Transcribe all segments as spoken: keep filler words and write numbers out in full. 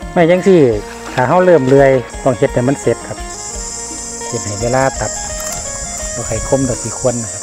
ไม่ยังที่ถ้าเขาเริ่มเลื่อยต้องเฮ็ดให้มันเสร็จครับเฮ็ดให้เวลาตัดเราไข่คมดอกสีควนนะครับ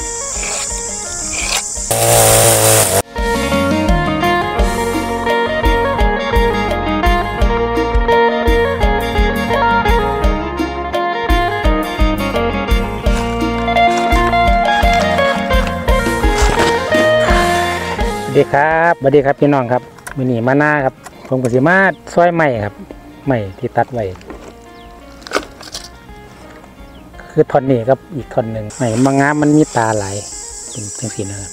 สวัสดีครับสวัสดีครับพี่น้องครับมื้อนี้มาหน้าครับผมก็สิมาซอยไม้ครับไม้ที่ตัดไว้คือท่อนนี้ครับอีกท่อนหนึ่งไม้บางงามมันมีตาหลายเป็นจังซี่นะครับ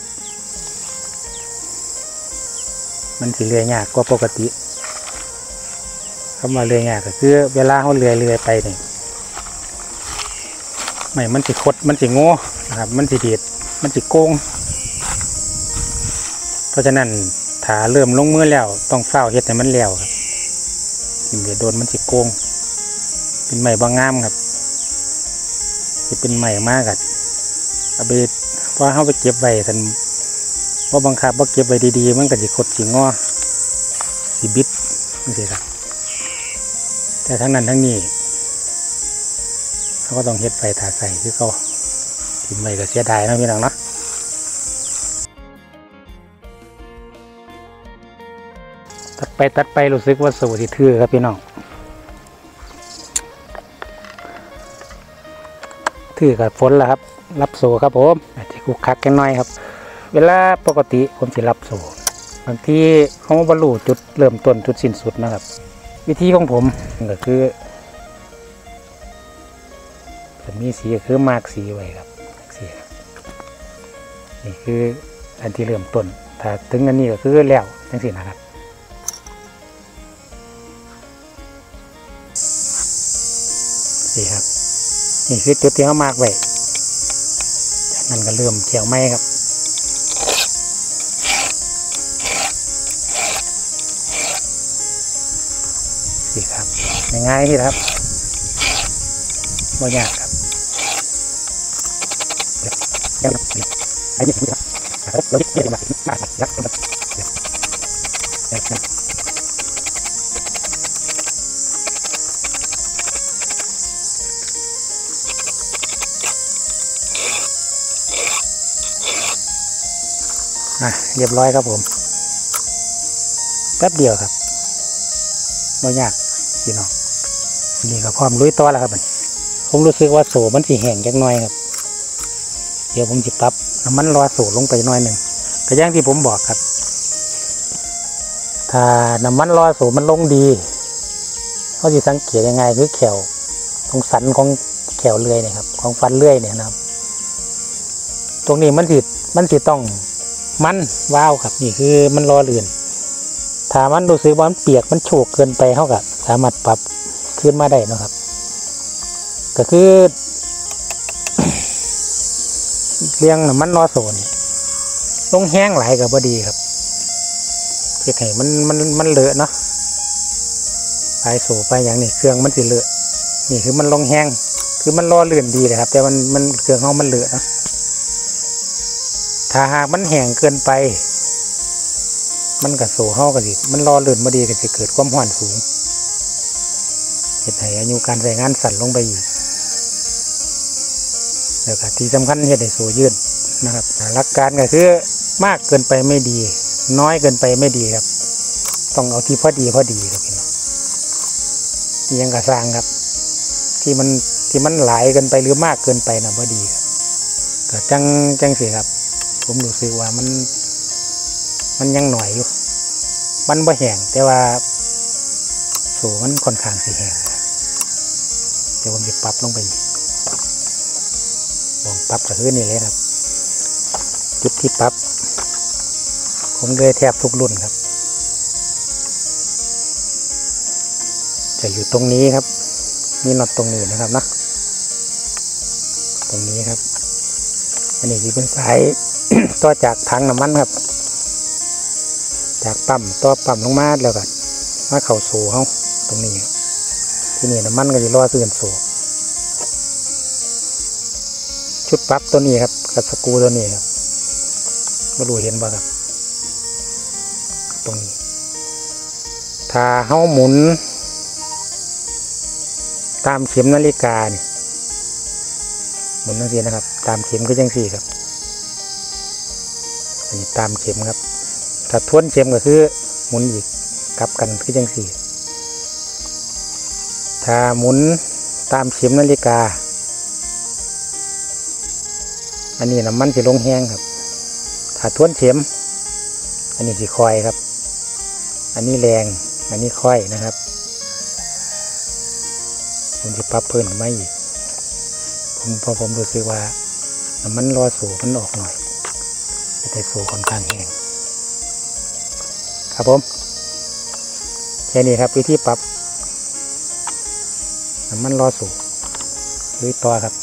มันสิเลื่อยยากกว่าปกติคำว่าเลื่อยยากก็คือเวลาเขาเลื่อยเลื่อยไปนี่ไม้มันสิคดมันสิโง่นะครับมันสิดีดมันสิโกงเพราะฉะนั้นถ้าเริ่มลงมือแล้วต้องเฝ้าเฮ็ดให้มันแล้วครับถึงจะโดนมันสิโกงเป็นไม้บางงามครับจะเป็นไม้มากกันเอาไปพอเข้าไปเก็บไว้ท่านว่าบังคับว่าเก็บไว้ดีๆมันก็จะคดสิงอสิบิดนี่สิครับแต่ทั้งนั้นทั้งนี้เขาก็ต้องเฮ็ดไฟถาใส่คือเขาทิ้งไว้ก็เสียดายนะพี่น้องเนาะตัดไปตัดไปรู้สึกว่าสูที่ทื่อครับพี่น้องทื่อกับฝนแล้วครับรับโซ่ครับผมอาจจะคุกคักกันหน่อยครับเวลาปกติผมจะรับโซ่บางทีเขาบรรลุจุดเริ่มต้นจุดสิ้นสุดนะครับวิธีของผมก็คือจะมีสีคือมากสีไว้ครับสีนี่คืออันที่เริ่มต้นถ้าถึงอันนี้ก็คือแล้วทั้งสิ้นนะครับนี่ครับนี่คือจุดที่เขามากไว้จากนั้นก็เริ่มเขียวไม้ครับนี่ครับง่ายๆนี่ครับไม่ยากครับอันนี้ครับเราเรียกว่ายักษ์ยักษ์อ่ะเรียบร้อยครับผมแป๊บเดียวครับไม่ยากพี่น้องนี่ก็พร้อมลุยต่อแล้วครับผมรู้สึกว่าโซ่มันสีแห้งจักหน่อยครับเดี๋ยวผมจะปรับน้ำมันรอโซ่ลงไปหน่อยหนึ่งก็อย่างที่ผมบอกครับถ้าน้ำมันรอโซ่มันลงดีเขาจะสังเกตยังไงคือแขวตรงสันของแขวเลื่อยเนี่ยครับของฟันเลื่อยเนี่ยนะครับตรงนี้มันสิมันสิต้องมันว้าวครับนี่คือมันรอเลื่อนถ้ามันรู้สึกว่ามันเปียกมันโฉกเกินไปเท่ากับสามารถปรับขึ้นมาได้นะครับก็คือเลี้ยงน้ำมันรอโซนลงแห้งหลายกับพอดีครับเพื่อให้มันมันมันเลอะเนาะไปโซไปอย่างนี้เครื่องมันสิเลอะนี่คือมันลงแห้งคือมันรอเลื่อนดีเลยครับแต่มันมันเครื่องเขามันเลอะเนาะถ้าหากมันแห้งเกินไปมันกับโซ่เข้ากันสิมันรอเลื่อนมาดีกันสิเกิดความร้อนสูงเหตุให้อายุการใช้งานสั่นลงไปอีกแล้วก็ที่สำคัญเหตุให้โซ่ยืดนะครับหลักการก็คือมากเกินไปไม่ดีน้อยเกินไปไม่ดีครับต้องเอาที่พอดีพอดีครับพี่น้องยังกระซังครับที่มันที่มันหลายเกินไปหรือมากเกินไปนะพอดีครับก็จังจังสิครับผมรู้สึกว่ามันมันยังหน่อยอยู่มันบ่แห้งแต่ว่าโซ่มันค่อนข้างสีแห้งเดี๋ยวผมจะปรับลงไปอีกมองปรับก็คือนี่เลยครับจุดที่ปรับผมเลยแทบทุกรุ่นครับจะอยู่ตรงนี้ครับมีน็อตตรงนี้นะครับนะตรงนี้ครับอันนี้จะเป็นสาย ต่อจากถังน้ำมันครับจากปั๊มต่อปั๊มลงมาแล้วกันมาเข่าโซ่เขาตรงนี้ที่นี่น้ำมันก็จะรอซื้อโซ่ชุดปั๊บตัวนี้ครับกับสกรูตัวนี้ครับมาดูเห็นบ่ครับตรงนี้ถ้าเขาหมุนตามเข็มนาฬิกานี่หมุนจังซี่นะครับตามเข็มก็จังซี่ครับอันนี้ตามเข็มครับถ้าทวนเข็มก็คือหมุนอีกกลับกันคือจังซี่ถ้าหมุนตามเข็มนาฬิกาอันนี้น้ำมันสิลงแห้งครับถ้าทวนเข็มอันนี้สิคอยครับอันนี้แรงอันนี้ค่อยนะครับผมจะปรับเพิ่มไม่อีกผมพอผมรู้สึกว่าน้ำมันรอสูมันออกหน่อยแต่สูค่อนข้างแห้งครับผมแค่นี้ครับวิธีปรับน้ำมันรอสูลุยต่อครับ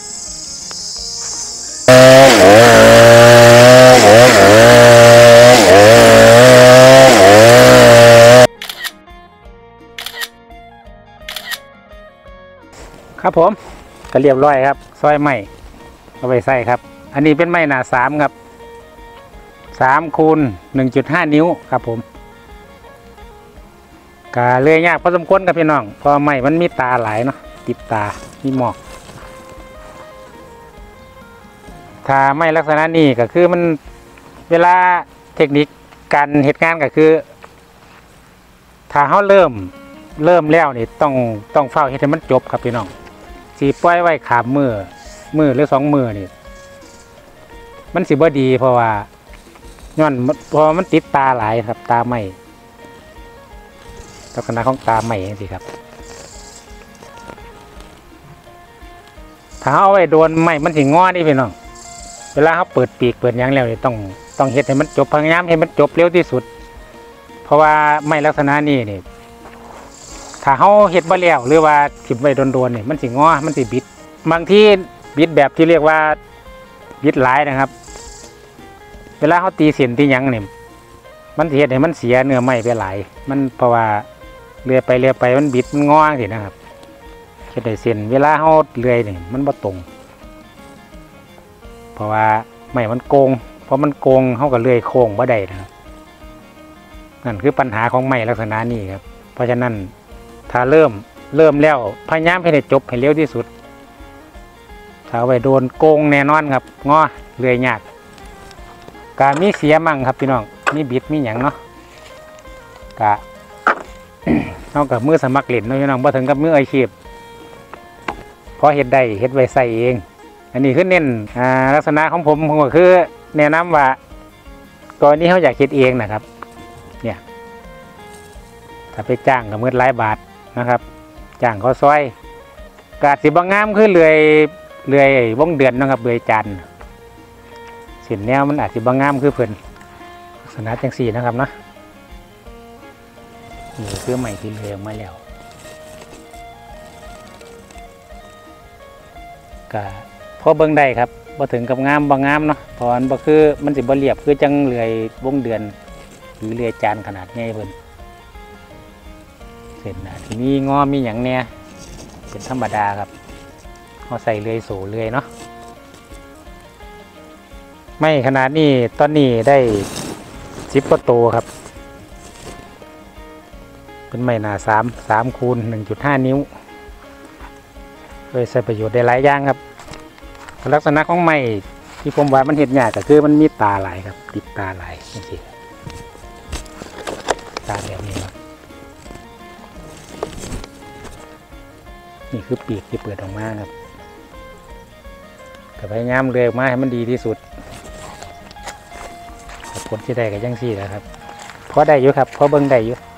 ครับผมก็เรียบร้อยครับซอยไม้เอาไปใส่ครับอันนี้เป็นไม้หนาสามครับสามคูณหนึ่งจุดห้านิ้วครับผมกาเลยยากพอสมควรครับพี่น้องเพราะไม้มันมีตาหลายเนาะติดตามีหมอกถ้าไม้ลักษณะนี้ก็คือมันเวลาเทคนิคการเหตุงานก็คือถ้าเขาเริ่มเริ่มแล้วนี่ต้องต้องเฝ้าให้มันจบครับพี่น้องสีปล่อยไว้ขามมือมือหรือสองมือนี่มันสิบ่ดีเพราะว่าย้อนเพราะมันติดตาหลายครับตาใหม่ลักษณะของตาใหม่สิครับถ้าเอาไว้โดนใหม่มันสิงอนี่พี่น้องเวลาเขาเปิดปีกเปิดยางแล้วนี่ต้องต้องเฮ็ดให้มันจบพยายามให้มันจบเร็วที่สุดเพราะว่าไม้ลักษณะนี้นี่ถ้าเขาเฮ็ดบ่แล้วหรือว่าถิ่มไว้โดนๆนี่มันสิงอมันสิบิดบางทีบิดแบบที่เรียกว่าบิดหลายนะครับเวลาเขาตีเส้นตีหยังนี่มันสิเฮ็ดให้มันเสียเนื้อไม้ไปหลายมันเพราะว่าเลื่อยไปเลื่อยไปมันบิดมันงอสินะครับเฮ็ดให้เส้นเวลาเขาเลื่อยนี่มันบ่ตรงเพราะว่าไม้มันโกงเพราะมันโกงเขาก็เลื่อยโค้งบ่ได้นะครับนั่นคือปัญหาของไม้ลักษณะนี้ครับเพราะฉะนั้นถ้าเริ่มเริ่มแล้วพยายามให้ได้จบให้เร็วที่สุดถ้าไว้โดนโกงแน่นอนครับงอเลื่อยยากกะมีเสียมั่งครับพี่น้องมีบิดมีหยังเนาะกะ เอากับมือสมัครเล่นเนาะพี่น้องบ่ถึงกับมืออาชีพพอเฮ็ดได้เฮ็ดไว้ใส่เองอันนี้คือเน้นอ่าลักษณะของผมผมก็คือแนะนำว่าก่อนนี้เขาอยากเฮ็ดเองนะครับเนี่ยถ้าไปจ้างกับมือหลายบาทนะครับจ้างเขาซอยกาดสิบงามคือเลื่อยเลื่อยวงเดือนนะครับเลื่อยจันทร์สินแนวมันอาจสิบงามคือเพิ่นลักษณะจังสี่นะครับนะนี่คือใหม่ที่เลื่อยมาแล้วก็พอเบิ่งได้ครับบ่ถึงกับงามบ่งามเนาะเพราะมันบ่คือมันสิบ่เรียบคือจังเลื่อยวงเดือนหรือเลื่อยจันทร์ขนาดใหญ่เพิ่นเส้นน่ะที่มีงอมีหยังเนี่ยเป็นธรรมดาครับเขาใส่เลื่อยโสเลื่อยเนาะไม่ขนาดนี้ตอนนี้ได้สิบกว่าโตครับเป็นไม้หนาสามสามคูณหนึ่งจุดห้านิ้วเลยใช้ประโยชน์ได้หลายอย่างครับลักษณะของไม้ที่ผมว่ามันเห็นยากก็คือมันมีตาหลายครับติดตาหลายจริงๆตาแบบนี้ครับนี่คือปีกที่เปิดออกมาครับแต่พยายามเลือกมาให้มันดีที่สุดผลที่ได้กับยังสี่แล้วครับพอได้อยู่ครับพอเบิ้งได้อยู่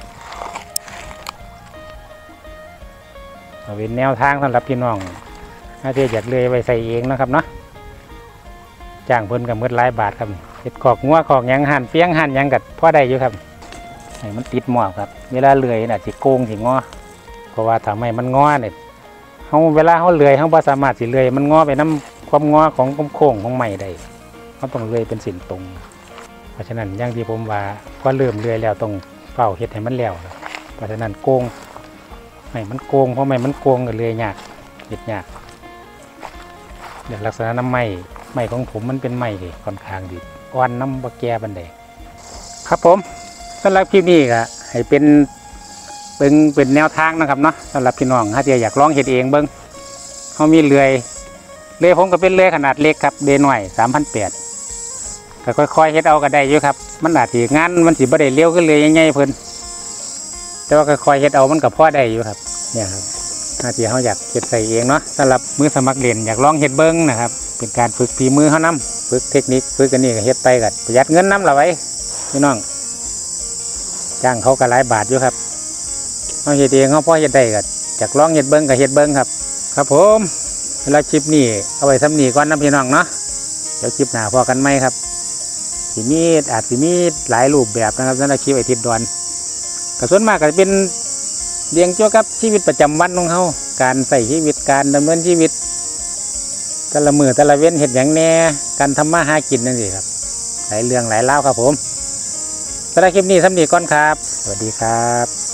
เอาเป็นแนวทางสำหรับพี่น้องถ้าที่อยากเลยไว้ใส่เองนะครับเนาะจ้างเพิ่นกับเมื่อหลายบาทครับเห็ดขอกงัวขอกยังหั่นเฟี้ยงหั่นยังกัดพอได้อยู่ครับให้มันติดหมอกครับเวลาเลื่อยน่ะสิโกงสิงอเพราะว่าทำให้มันงอเนี่ยเขาเวลาเขาเลื่อยเขาบ่สามารถสิเลื่อยมันงอไปน้ำความงอของโค้งของไม้ได้เขาต้องเลื่อยเป็นสินตรงเพราะฉะนั้นอย่างที่ผมว่าก็เริ่มเลื่อยแล้วต้องเฝ้าเห็ดให้มันแล้วเพราะฉะนั้นโกงไม่มันโกงเพราะไม่มันโกงกันเลื่อยยากเห็ดยากเดี๋ยวลักษณะน้ำไม้ไม้ของผมมันเป็นไม้ที่ค่อนข้างดีอ่อนน้ำบะแกบันไดครับผมสำหรับคลิปนี้ก็ให้เป็นเป็นเป็นแนวทางนะครับเนาะสำหรับพี่น้องถ้าจะอยากลองเฮ็ดเองเบิ้งเขามีเลื่อยเลื่อยผมก็เป็นเลื่อยขนาดเล็กครับเดหน่อยสามพันแปดก็ค่อยๆเฮ็ดเอาก็ได้อยู่ครับมันอาจสิงานมันสิบ่ได้เร็วขึ้นเลยใหญ่ๆเพิ่นแต่ว่าค่อยๆเฮ็ดเอามันก็พอได้อยู่ครับเนี่ยครับถ้าที่เขาอยากเฮ็ดใส่เองเนาะสำหรับมือสมัครเรียนอยากลองเฮ็ดเบิ้งนะครับเป็นการฝึกฝีมือเขานำฝึกเทคนิคฝึกกันนี่ก็เฮ็ดไปก็ประหยัดเงินนำละไว้พี่น้องจ้างเขาก็หลายบาทอยู่ครับเขาเฮ็ดเองเขาพอเฮ็ดได้ก็อยากลองเฮ็ดเบิ้งก็เฮ็ดเบิ้งครับครับผมเวลาคลิปนี้เอาไว้ซ้ำนี้ก่อนนะพี่น้องเนาะเดี๋ยวคลิปหน้าพอกันไหมครับสีมีดอาจสีมีดหลายรูปแบบนะครับสำหรับคลิปไอทิดดอนก็ส่วนมากก็จะเป็นเรียงเกี่ยวกับชีวิตประจำวันของเขาการใส่ชีวิตการดำเนินชีวิตแต่ละมือแต่ละเว้นเห็ดอย่างแน่การทำมาหากินนั่นสิครับหลายเรื่องหลายเล่าครับผมสำหรับคลิปนี้ซ้ำนี้ก่อนครับสวัสดีครับ